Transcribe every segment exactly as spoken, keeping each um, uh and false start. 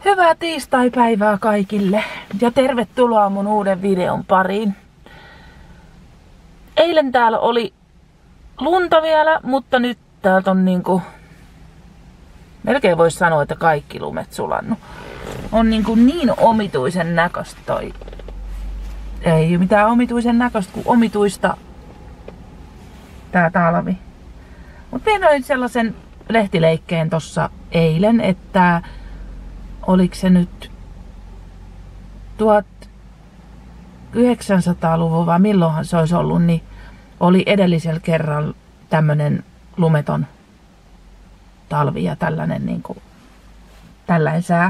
Hyvää tiistaipäivää kaikille ja tervetuloa mun uuden videon pariin. Eilen täällä oli lunta vielä, mutta nyt täältä on niinku... Melkein voisi sanoa, että kaikki lumet sulannut. On niinku niin omituisen näköistä toi. Ei mitään omituisen näköistä kuin omituista tää talvi. Mut minä olin sellaisen lehtileikkeen tossa eilen, että oliko se nyt tuhatyhdeksänsataaluvun vai milloinhan se olisi ollut, niin oli edellisellä kerralla tämmönen lumeton talvi ja tällainen niinku, tällainen sää.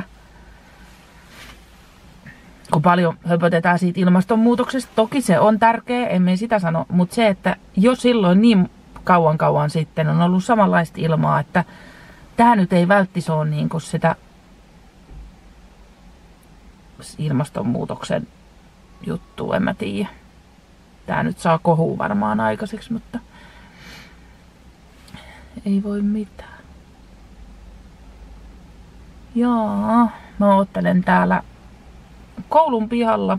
Kun paljon höpötetään siitä ilmastonmuutoksesta, toki se on tärkeä, emme sitä sano, mutta se, että jo silloin niin kauan kauan sitten on ollut samanlaista ilmaa, että tää nyt ei välttis ole niinku sitä ilmastonmuutoksen juttu, en mä tiedä. Tää nyt saa kohua varmaan aikaiseksi, mutta ei voi mitään. Jaa, mä oottelen täällä koulun pihalla.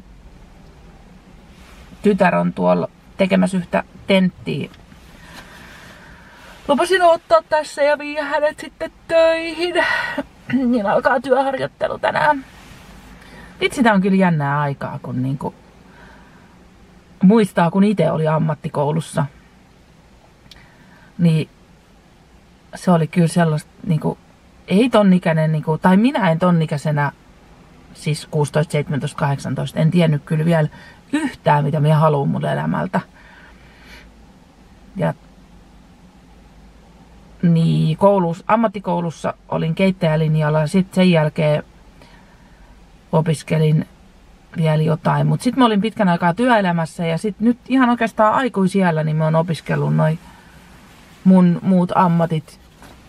Tytär on tuolla tekemässä yhtä tenttiä. Lupasin ottaa tässä ja viiä hänet sitten töihin. Niin alkaa työharjoittelu tänään. Vitsi, tää on kyllä jännää aikaa, kun niinku muistaa, kun itse oli ammattikoulussa. Niin se oli kyllä sellaista, niinku, ei ton ikäinen, niinku, tai minä en ton ikäisenä, siis kuusitoista, seitsemäntoista, kahdeksantoista, en tiennyt kyllä vielä yhtään, mitä minä haluan mun elämältä. Ja niin, koulussa, ammattikoulussa olin keittäjälinjalla ja sitten sen jälkeen opiskelin vielä jotain. Mutta sitten mä olin pitkän aikaa työelämässä ja sitten nyt ihan oikeastaan aikuisiällä niin mä oon opiskellut noi mun muut ammatit.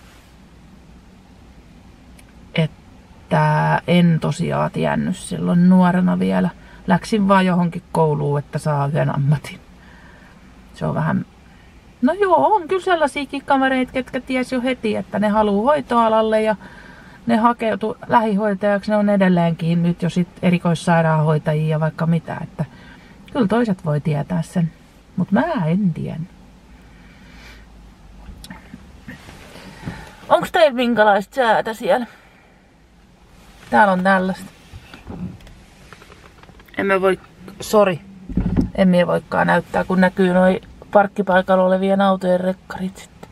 Että en tosiaan tiennyt silloin nuorena vielä. Läksin vaan johonkin kouluun, että saa yhden ammatin. Se on vähän... No joo, on kyllä sellaisiakin kavereita, ketkä ties jo heti, että ne haluu hoitoalalle ja ne hakeutuu lähihoitajaksi. Ne on edelleenkin nyt jo sit erikoissairaanhoitajia ja vaikka mitä. Että kyllä toiset voi tietää sen, mutta mä en tiedä. Onks teillä minkälaista säätä siellä? Täällä on tällaista. Emme voi, sori, emme voikaan näyttää, kun näkyy noi parkkipaikalla olevien autojen rekkarit sitten.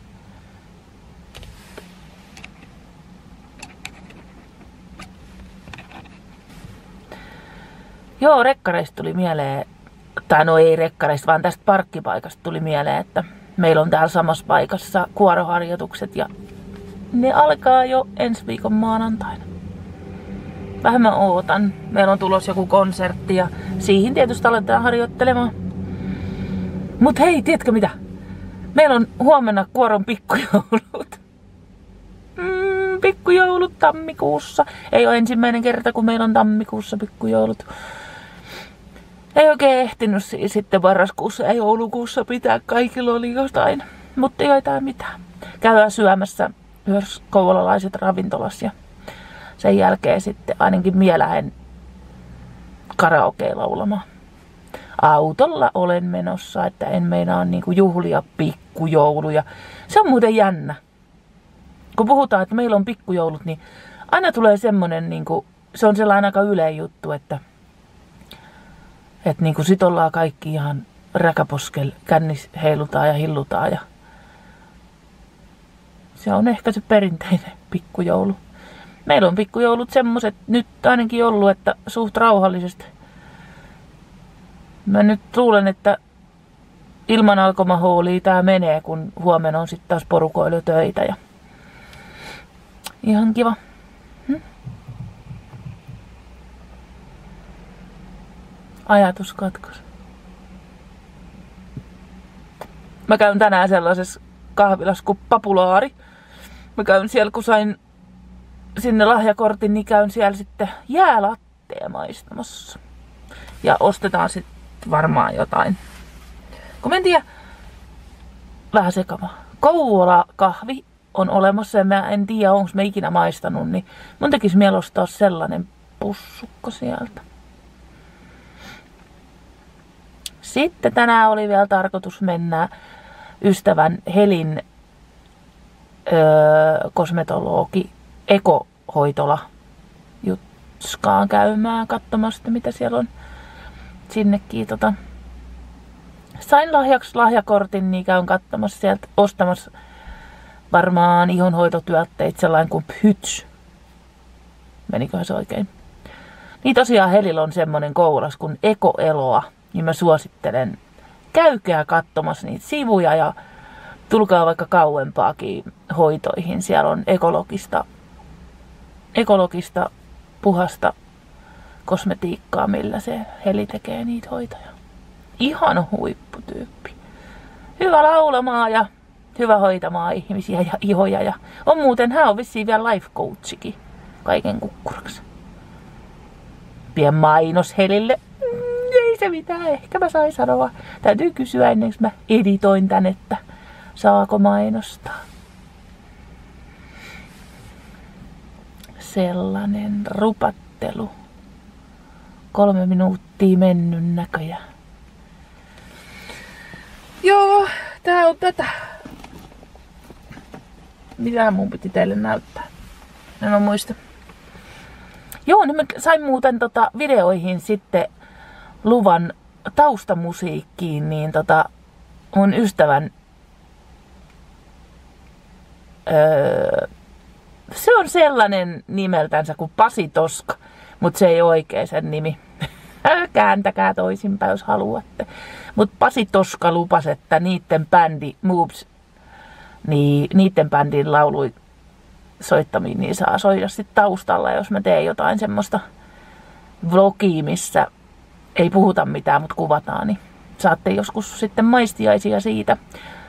Joo, rekkareista tuli mieleen, tai no ei rekkareista, vaan tästä parkkipaikasta tuli mieleen, että meillä on täällä samassa paikassa kuoroharjoitukset ja ne alkaa jo ensi viikon maanantaina. Vähän mä ootan. Meillä on tulossa joku konsertti ja siihen tietysti aletaan harjoittelemaan. Mut hei, tiedätkö mitä? Meillä on huomenna kuoron pikkujoulut. Mm, pikkujoulut tammikuussa. Ei ole ensimmäinen kerta, kun meillä on tammikuussa pikkujoulut. Ei oikein ehtinyt sitten marraskuussa ja joulukuussa pitää. Kaikilla oli jostain. Mutta ei jotain mitään. Käydään syömässä myös kouvolalaiset ravintolassa ja sen jälkeen sitten ainakin minä lähden karaokea laulamaan. Autolla olen menossa, että en meinaa niinku juhlia pikkujouluja. Se on muuten jännä. Kun puhutaan, että meillä on pikkujoulut, niin aina tulee semmonen, niinku, se on sellainen aika yleinen juttu, että, että niinku sit ollaan kaikki ihan räkäposkel, kännis heilutaan ja hillutaan. Ja se on ehkä se perinteinen pikkujoulu. Meillä on pikkujoulut semmoset nyt ainakin ollut, että suht rauhallisesti. Mä nyt luulen, että ilman alkomahooliä tää menee, kun huomenna on sitten taas porukoilu töitä. Ja ihan kiva. Hm? Ajatus katkos. Mä käyn tänään sellaisessa kahvilassa kuin Papulaari. Mä käyn siellä, kun sain sinne lahjakortin, niin käyn siellä sitten jäälattea maistamassa. Ja ostetaan sitten varmaan jotain. Kun en tiedä, vähän sekavaa. Kouvola kahvi on olemassa ja mä en tiedä, onko mä ikinä maistanut, niin mun tekisi mieli ostaa sellainen pussukko sieltä. Sitten tänään oli vielä tarkoitus mennä ystävän Helin öö, kosmetologi ekohoitola Jutskaan käymään katsomassa, mitä siellä on. Sinnekin tota. Sain lahjaksi lahjakortin, niin käyn katsomassa sieltä, ostamassa varmaan ihonhoitotyötteitä, sellainen kuin Pyts. Meniköhän se oikein? Niin tosiaan Helillä on semmonen kouras kuin Ekoeloa, niin mä suosittelen, käykää katsomassa niitä sivuja ja tulkaa vaikka kauempaakin hoitoihin. Siellä on ekologista, ekologista puhasta kosmetiikkaa, millä se Heli tekee niitä hoitoja. Ihan huipputyyppi. Hyvä laulamaan ja hyvä hoitamaan ihmisiä ja ihoja. Ja on muuten, hän on vissiin vielä life coachikin kaiken kukkuraksi. Pien mainos Helille. Mm, ei se mitään, ehkä mä sain sanoa. Täytyy kysyä ennen kuin mä editoin tän, että saako mainostaa. Sellainen rupattelu. Kolme minuuttia mennyt näköjään. Joo, tää on tätä. Mitä mun piti teille näyttää? En mä muista. Joo, niin mä sain muuten tota videoihin sitten luvan taustamusiikkiin, niin tota mun ystävän öö, se on sellainen nimeltänsä kuin Pasi Toska, mutta se ei oikein sen nimi. Kääntäkää toisinpäin, jos haluatte. Mutta Pasi Toska lupasi, että niitten bändi Moves, niin niitten bändin laului soittamiin, niin saa soida sitten taustalla, jos mä teen jotain semmoista vlogia, missä ei puhuta mitään, mutta kuvataan, niin saatte joskus sitten maistiaisia siitä.